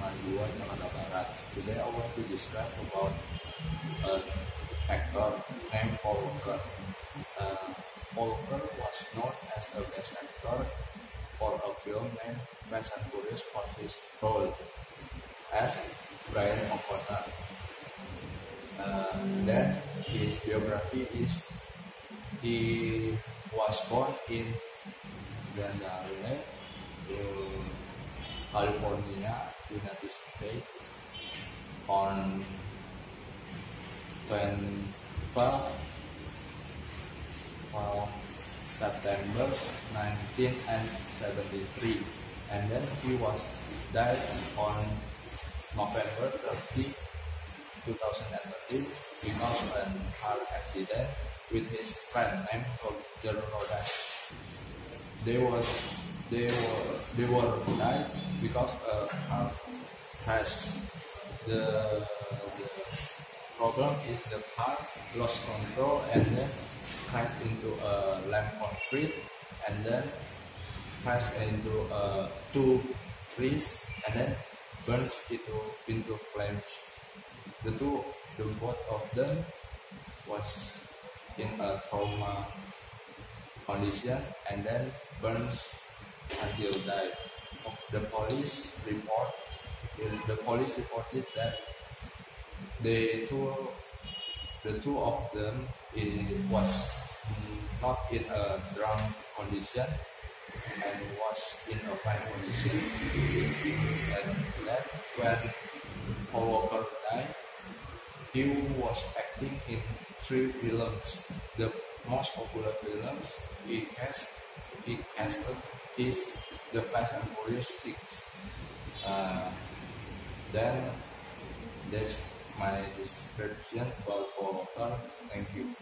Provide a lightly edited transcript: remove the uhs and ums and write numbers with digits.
Bintang 2 Jakarta Barat. Today I want to describe about an actor named Paul Walker. Paul Walker was known as a guest actor for a film named Fast and Furious for his role as Brian O'Connor. Then his biography is he was born in Glendale, California, United States on 12 September 1973, and then he was died on November 30, 2013 because of an car accident with his friend named Roger Rodas. They were died because a car crash. The problem is the car lost control and then crashed into a lamp concrete and then crashed into two trees and then burns into flames. The both of them was in a trauma condition and then burns until died. The police reported that the two of them was not in a drunk condition and was in a fine condition. And then when Paul Walker died, he was acting in 3 films. The most popular films he casted is The Fast and Furious 6. Then that's my description about Paul Walker. Thank you.